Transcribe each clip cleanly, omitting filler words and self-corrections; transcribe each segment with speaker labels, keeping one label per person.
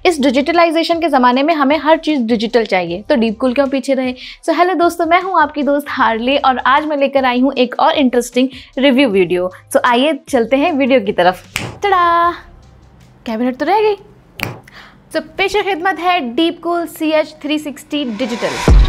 Speaker 1: इस डिजिटलाइजेशन के ज़माने में हमें हर चीज़ डिजिटल चाहिए, तो डीप कूल क्यों पीछे रहे। सो हेलो दोस्तों, मैं हूँ आपकी दोस्त हार्ली और आज मैं लेकर आई हूँ एक और इंटरेस्टिंग रिव्यू वीडियो। सो आइए चलते हैं वीडियो की तरफ। टड़ा, कैबिनेट तो रह गई। सो पेश खिदमत है DeepCool CH360 digital.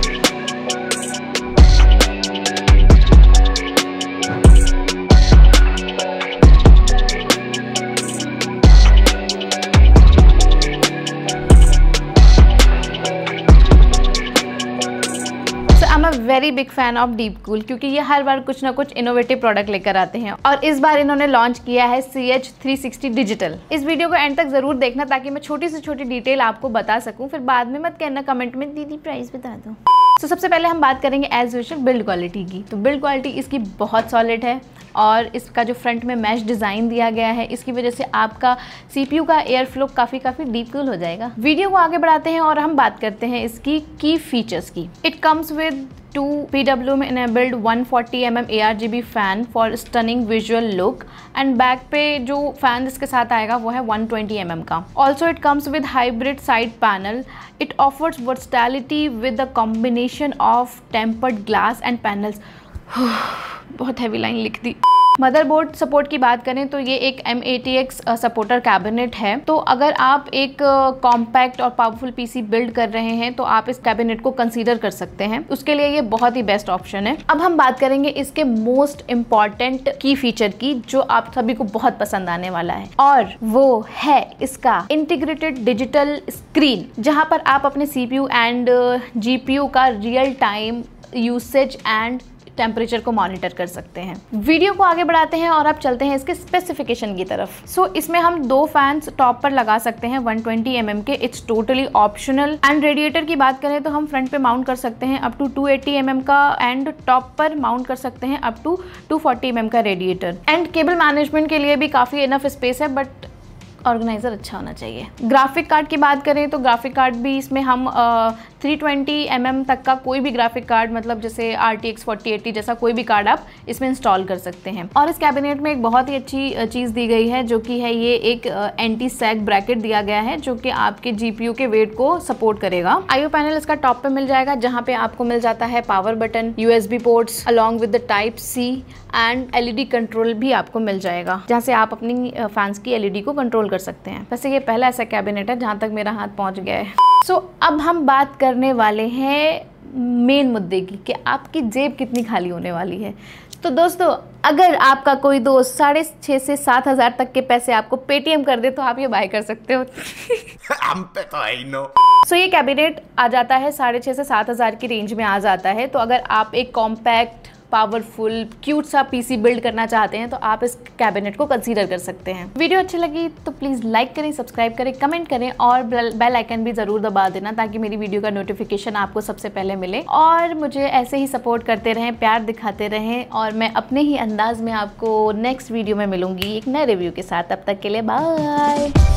Speaker 1: Very big fan of DeepCool क्योंकि ये हर बार कुछ ना कुछ इनोवेटिव प्रोडक्ट लेकर आते हैं और इस बार इन्होंने लॉन्च किया है CH360 डिजिटल। इस वीडियो को एंड तक जरूर देखना ताकि मैं छोटी से छोटी डिटेल आपको बता सकूं, फिर बाद में मत कहना कमेंट में दीदी प्राइस बता दो। तो सबसे पहले हम बात करेंगे एज यूजुअल बिल्ड क्वालिटी की। तो बिल्ड क्वालिटी इसकी बहुत सॉलिड है और इसका जो फ्रंट में मैश डिज़ाइन दिया गया है इसकी वजह से आपका CPU का एयर फ्लो काफ़ी डीप कूल हो जाएगा। वीडियो को आगे बढ़ाते हैं और हम बात करते हैं इसकी की फीचर्स की। It comes with 2 PWM enabled 140 mm ARGB fan for stunning visual look and back पे जो फैन इसके साथ आएगा वो है 120 mm का। Also it comes with hybrid side panel. It offers versatility with the combination of tempered glass and panels. बहुत heavy line लिख दी। मदरबोर्ड सपोर्ट की बात करें तो ये एक M80X सपोर्टर कैबिनेट है। तो अगर आप एक कॉम्पैक्ट और पावरफुल PC बिल्ड कर रहे हैं तो आप इस कैबिनेट को कंसीडर कर सकते हैं, उसके लिए ये बहुत ही बेस्ट ऑप्शन है। अब हम बात करेंगे इसके मोस्ट इम्पॉर्टेंट की फीचर की जो आप सभी को बहुत पसंद आने वाला है और वो है इसका इंटीग्रेटेड डिजिटल स्क्रीन, जहां पर आप अपने CPU एंड GPU का real time usage and temperature को मॉनिटर कर सकते हैं। वीडियो को आगे बढ़ाते हैं और अब चलते हैं इसके स्पेसिफिकेशन की तरफ। सो इसमें हम 2 फैंस टॉप पर लगा सकते हैं 120 mm के। It's totally optional. And radiator की बात करें तो हम फ्रंट पे माउंट कर सकते हैं अप टू 280 mm का एंड टॉप पर माउंट कर सकते हैं अप टू 240 mm का रेडिएटर। एंड केबल मैनेजमेंट के लिए भी काफ़ी इनफ स्पेस है, बट ऑर्गेनाइजर अच्छा होना चाहिए। ग्राफिक कार्ड की बात करें तो ग्राफिक कार्ड भी इसमें हम 320 mm तक का कोई भी ग्राफिक कार्ड, मतलब जैसे RTX 4080 जैसा कोई भी कार्ड आप इसमें इंस्टॉल कर सकते हैं। और इस कैबिनेट में एक बहुत ही अच्छी चीज़ दी गई है जो कि है ये एक एंटी सैग ब्रैकेट दिया गया है जो कि आपके GPU के वेट को सपोर्ट करेगा। IO पैनल इसका टॉप पे मिल जाएगा जहाँ पे आपको मिल जाता है power button, USB ports along with the Type-C and LED control भी आपको मिल जाएगा जहाँ से आप अपनी फैंस की LED को कंट्रोल कर सकते हैं। वैसे ये पहला ऐसा कैबिनेट है जहाँ तक मेरा हाथ पहुँच गया है। सो अब हम बात करने वाले हैं मेन मुद्दे की कि आपकी जेब कितनी खाली होने वाली है। तो दोस्तों, अगर आपका कोई दोस्त 6,500 से 7,000 तक के पैसे आपको पेटीएम कर दे तो आप ये बाय कर सकते हो। हम पे तो है ही नो। सो ये कैबिनेट आ जाता है 6,500 से 7,000 की रेंज में आ जाता है। तो अगर आप एक कॉम्पैक्ट पावरफुल क्यूट सा PC बिल्ड करना चाहते हैं तो आप इस कैबिनेट को कंसीडर कर सकते हैं। वीडियो अच्छी लगी तो प्लीज़ लाइक करें, सब्सक्राइब करें, कमेंट करें और बेल आइकन भी ज़रूर दबा देना ताकि मेरी वीडियो का नोटिफिकेशन आपको सबसे पहले मिले। और मुझे ऐसे ही सपोर्ट करते रहें, प्यार दिखाते रहें और मैं अपने ही अंदाज में आपको नेक्स्ट वीडियो में मिलूंगी एक नए रिव्यू के साथ। तब तक के लिए बाय।